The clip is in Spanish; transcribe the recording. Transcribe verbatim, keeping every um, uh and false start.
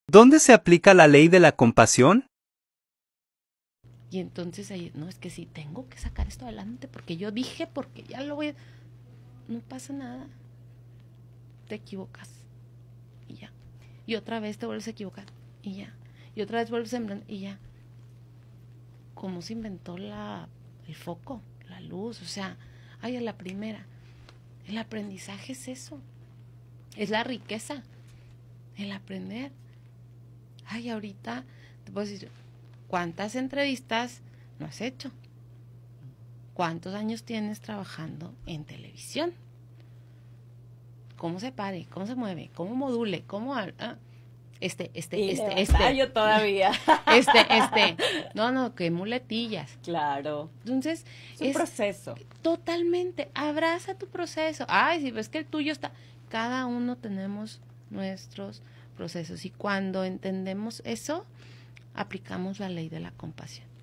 ¿Dónde se aplica la ley de la compasión? Y entonces ahí, no, es que sí, tengo que sacar esto adelante porque yo dije, porque ya lo voy a... No pasa nada. Te equivocas. Y ya. Y otra vez te vuelves a equivocar. Y ya. Y otra vez vuelves a emprender. Y ya. ¿Cómo se inventó la, el foco, la luz? O sea, ay, a la primera. El aprendizaje es eso. Es la riqueza. El aprender. Ay, ahorita te puedo decir, ¿cuántas entrevistas no has hecho? ¿Cuántos años tienes trabajando en televisión? ¿Cómo se pare? ¿Cómo se mueve? ¿Cómo module? ¿Cómo...? Ah, este, este, y este, este. yo todavía. Este, este. No, no, que muletillas. Claro. Entonces, es un es proceso. Totalmente. Abraza tu proceso. Ay, si ves que el tuyo está... Cada uno tenemos nuestros procesos. Y cuando entendemos eso, aplicamos la ley de la compasión.